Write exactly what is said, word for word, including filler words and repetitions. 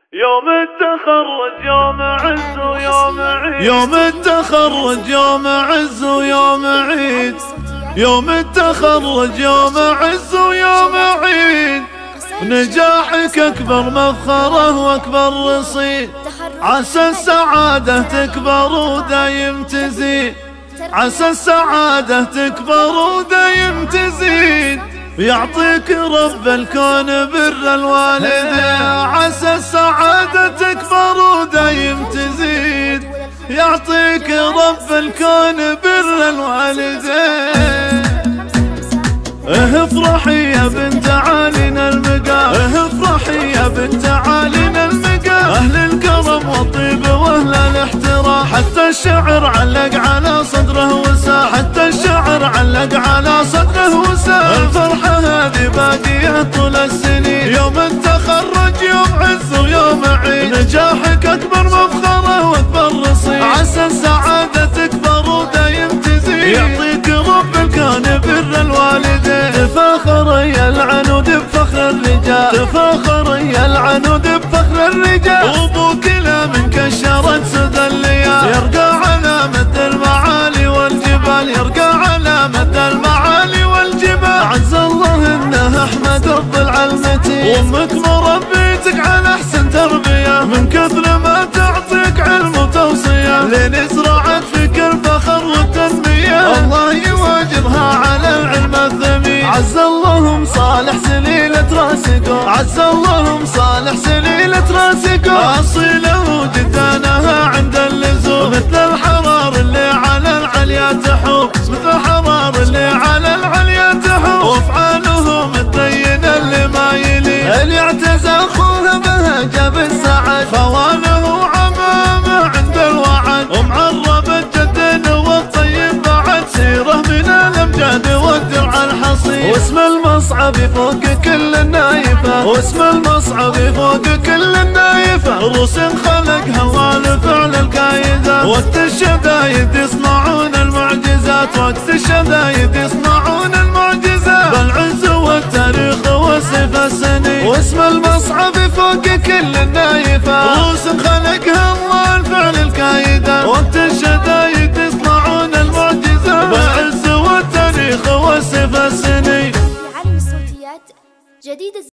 يوم التخرج يوم عز ويوم عيد، يوم التخرج يوم عز ويوم عيد، يوم التخرج يوم عز ويوم عيد، نجاحك أكبر مفخرة وأكبر رصيد، عسى السعادة تكبر ودايم تزيد، عسى السعادة تكبر ودايم تزيد، يعطيك رب الكون بر الوالدين، عسى السعادة تكبر ودايم تزيد، يعطيك رب الكون بر الوالدين. افرحي يا بنت عالينا المقام، افرحي يا بنت عالينا المقام، اهل الكرم والطيب واهل الاحترام، حتى الشعر علق على صدره وسام، حتى الشعر علق على صدره وسام، الفرحة هذه باقية طول السنين، يوم التخرج يوم عز ويوم عيد، نجاحك اكبر مفخرة واكبر رصيد، عسى السعادة تكبر ودايم تزيد، يعطيك رب الكون بر الوالدين. تفاخر يا العنود بفخر الرجال، تفاخر يا العنود بفخر الرجال، وابوك لا من كشرت سدى الليال، يرقى على مد المعالي والجبال، يرقى على مد المعالي والجبال، عز الله انه احمد الضلع المتين، وامك مربيتك على احسن تربيه، من كثر ما تعطيك علم وتوصيه، لين زرعت فيك الفخر والتنميه، الله يواجبها على العلم الثمين، عز اللهم صالح سليلة راسكم، عز اللهم صالح سليلة راسكم، أصيلة وجدانها عند اللزوم، مثل الحرار اللي على العليا تحوم، مثل الحرار اللي على العليا تحوم، وافعالهم الطينة اللي ما يلي، اللي اعتزى اخوها بها جاب السعد، خوانه وعمامه عند الوعد، ومعرب الجد والطيب بعد، سيره من الامجاد والدرع الحصين، واسم المصعب فوق كل النايفة، واسم المصعب فوق كل النايفة، رسم خلقها والفعل القايدة، وقت الشدايد يصنعون المعجزات، وقت الشدايد يصنعون المعجزات، بالعز والتاريخ وسيف السنين، واسم المصعب فوق كل النايفة، رسم خلقها والفعل القايدة، وقت الشدايد يصنعون المعجزات، بالعز والتاريخ وسيف السنين. عالم الصوتيات جديد.